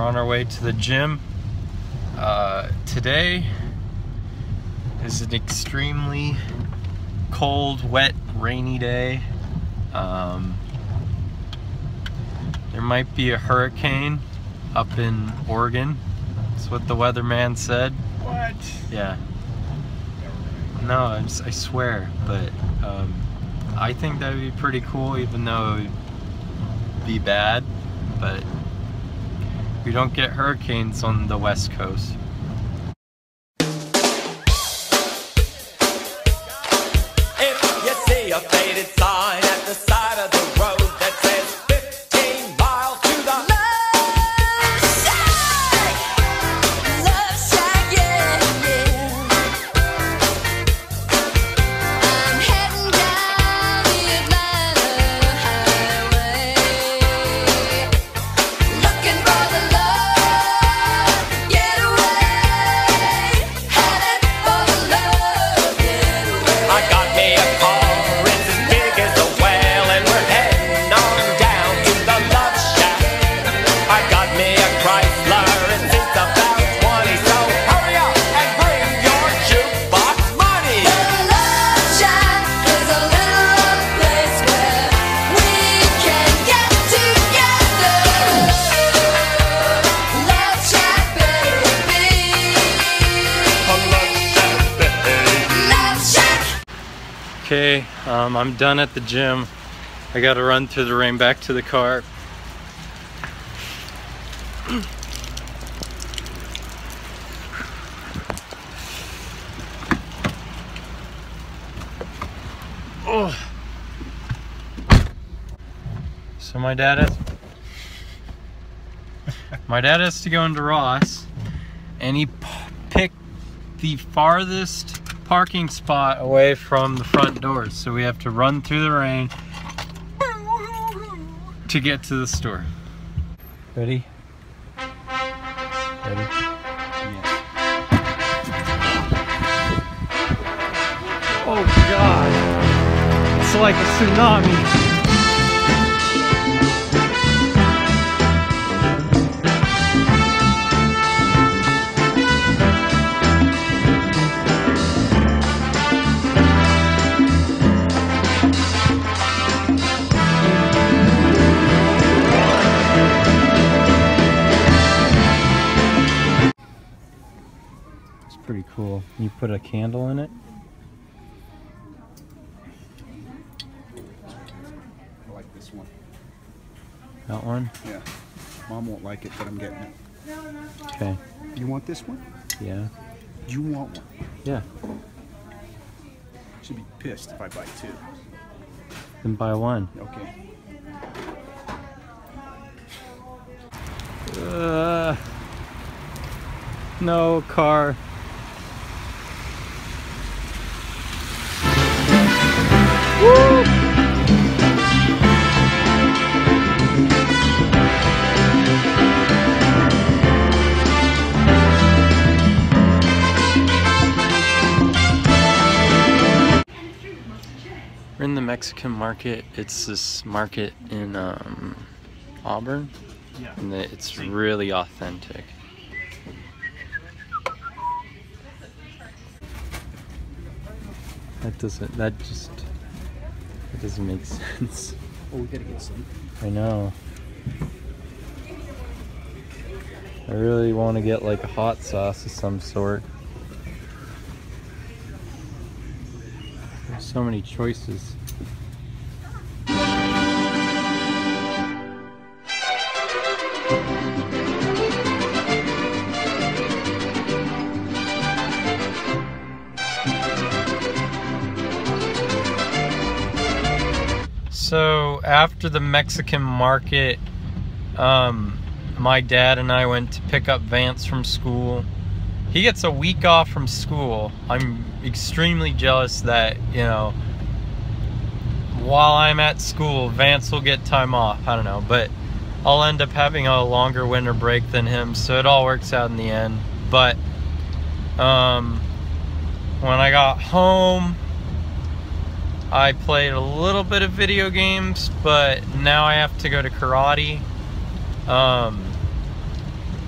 on our way to the gym. Today is an extremely cold, wet, rainy day. There might be a hurricane up in Oregon. That's what the weatherman said. What? Yeah. No, I swear, but I think that would be pretty cool, even though it would be bad, but we don't get hurricanes on the West Coast. If you see a faded sign at the side of the road that says 15 miles to the Love Shack, yeah, yeah. I'm heading down the Atlanta highway, looking for the love getaway, headed for the love getaway. I got me a car, it's as big as a whale, and we're heading on down to the Love Shack. I got me a Chrysler, it seats about 20, so hurry up and bring your jukebox money. The Love Shack is a little old place where we can get together. Love Shack, baby. Love Shack. Okay, I'm done at the gym. I gotta run through the rain back to the car. Oh. So my dad has to go into Ross, and he picked the farthest parking spot away from the front doors, so we have to run through the rain to get to the store. Ready? Ready? Oh God! It's like a tsunami. Pretty cool. You put a candle in it. I like this one. That one? Yeah. Mom won't like it, but I'm getting it. Okay. You want this one? Yeah. You want one? Yeah. Should be pissed if I buy two. Then buy one. Okay. No car. Woo! We're in the Mexican market. It's this market in Auburn, Yeah. and it's really authentic. That doesn't make sense. Oh, we gotta get some. I know. I really want to get like a hot sauce of some sort. There's so many choices. So after the Mexican market, my dad and I went to pick up Vance from school. He gets a week off from school. I'm extremely jealous that, you know, while I'm at school, Vance will get time off. I don't know, but I'll end up having a longer winter break than him, so it all works out in the end. But when I got home, I played a little bit of video games, but now I have to go to karate.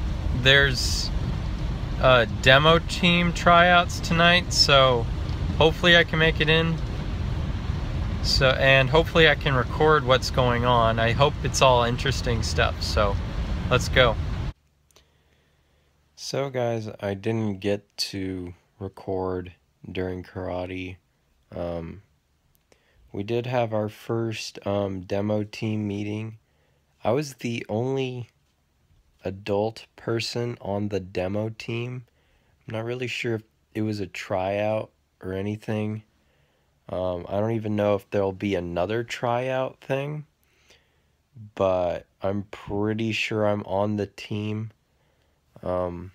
there's demo team tryouts tonight, so hopefully I can make it in. So, and hopefully I can record what's going on. I hope it's all interesting stuff, so let's go. So guys, I didn't get to record during karate. We did have our first demo team meeting. I was the only adult person on the demo team. I'm not really sure if it was a tryout or anything. I don't even know if there'll be another tryout thing, but I'm pretty sure I'm on the team. The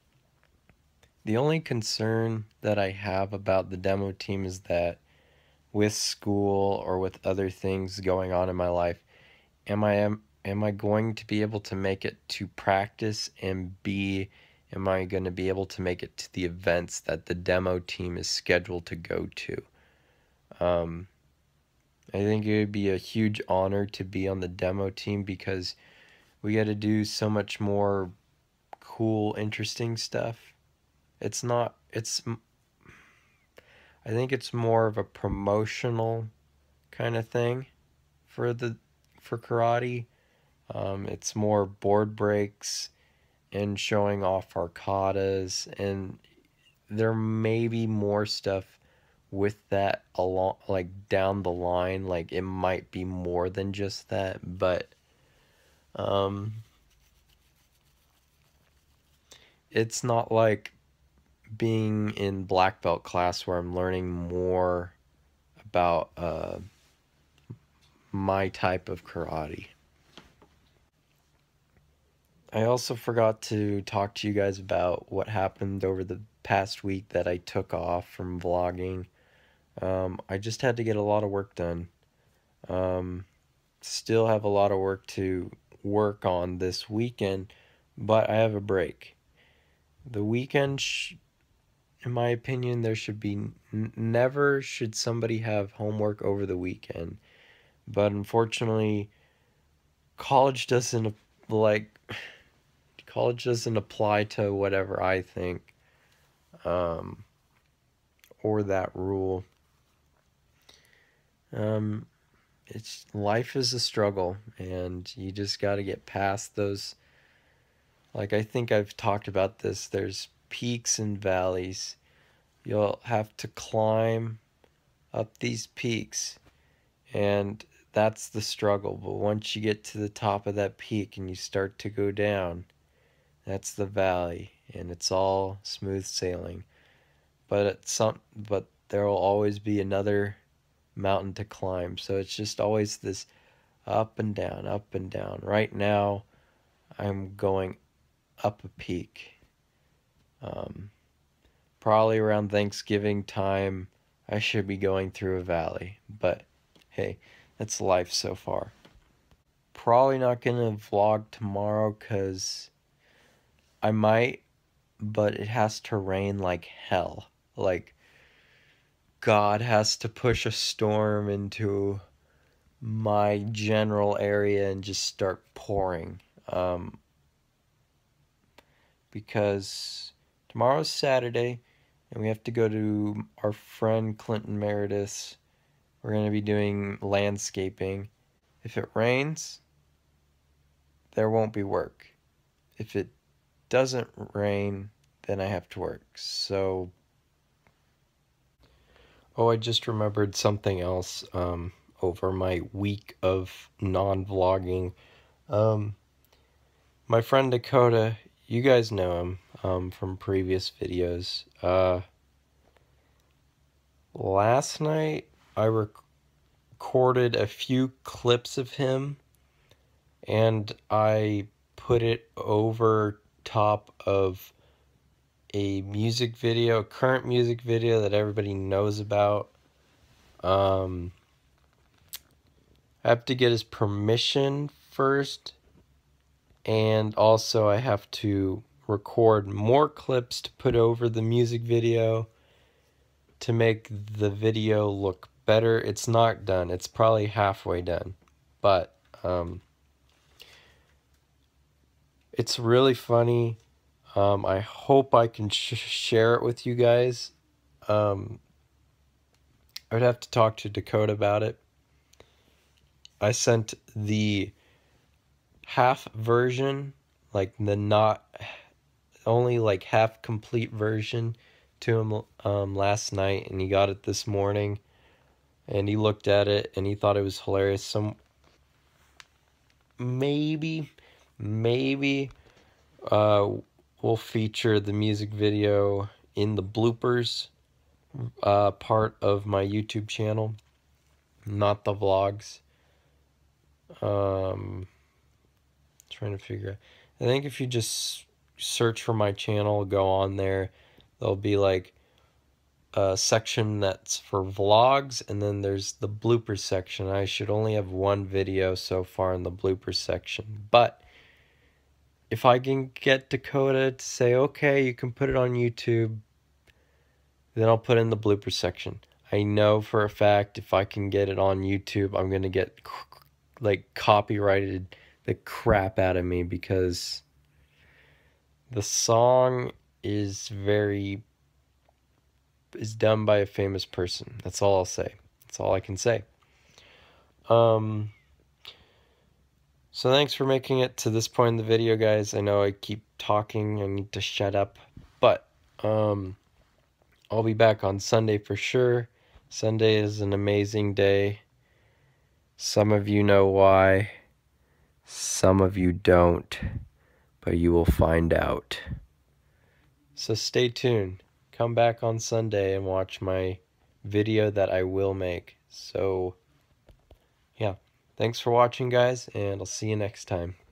only concern that I have about the demo team is that with school or with other things going on in my life, am I going to be able to make it to practice, and B, am I going to be able to make it to the events that the demo team is scheduled to go to? I think it would be a huge honor to be on the demo team because we got to do so much more cool, interesting stuff. I think it's more of a promotional kind of thing for karate. It's more board breaks and showing off our katas, and there may be more stuff with that along, like down the line. Like it might be more than just that, but it's not like being in black belt class where I'm learning more about my type of karate. I also forgot to talk to you guys about what happened over the past week that I took off from vlogging. I just had to get a lot of work done. Still have a lot of work to work on this weekend, but I have a break. The weekend, in my opinion, there should be never should somebody have homework over the weekend. But unfortunately, college doesn't apply to whatever I think, or that rule. Life is a struggle, and you just got to get past those. Like, I think I've talked about this. There's peaks and valleys. You'll have to climb up these peaks, and that's the struggle. But once you get to the top of that peak and you start to go down, that's the valley, and it's all smooth sailing. But there will always be another mountain to climb. So it's just always this up and down, up and down. Right now, I'm going up a peak. Probably around Thanksgiving time, I should be going through a valley. But hey, that's life so far. Probably not gonna vlog tomorrow because I might, but it has to rain like hell. Like, God has to push a storm into my general area and just start pouring. Because tomorrow's Saturday, and we have to go to our friend Clinton Meredith's. We're going to be doing landscaping. If it rains, there won't be work. If it doesn't rain, then I have to work. So, oh, I just remembered something else over my week of non-vlogging. My friend Dakota, you guys know him from previous videos. Last night, I recorded a few clips of him, and I put it over top of a music video, a current music video that everybody knows about. I have to get his permission first, and also I have to record more clips to put over the music video to make the video look better. It's not done. It's probably halfway done, but it's really funny I hope I can share it with you guys. I would have to talk to Dakota about it. I sent the half version, like the not only like half complete version, to him last night, and he got it this morning, and he looked at it and he thought it was hilarious. Some maybe we'll feature the music video in the bloopers part of my YouTube channel, not the vlogs. Trying to figure out. I think if you just search for my channel, go on there, there'll be like a section that's for vlogs, and then there's the blooper section. I should only have one video so far in the blooper section, but if I can get Dakota to say, okay, you can put it on YouTube, then I'll put in the blooper section. I know for a fact if I can get it on YouTube, I'm going to get like copyrighted the crap out of me, because the song is done by a famous person. That's all I'll say. That's all I can say. So thanks for making it to this point in the video, guys. I know I keep talking. I need to shut up. But I'll be back on Sunday for sure. Sunday is an amazing day. Some of you know why. Some of you don't. But you will find out. So stay tuned. Come back on Sunday and watch my video that I will make. So, yeah. Thanks for watching, guys, and I'll see you next time.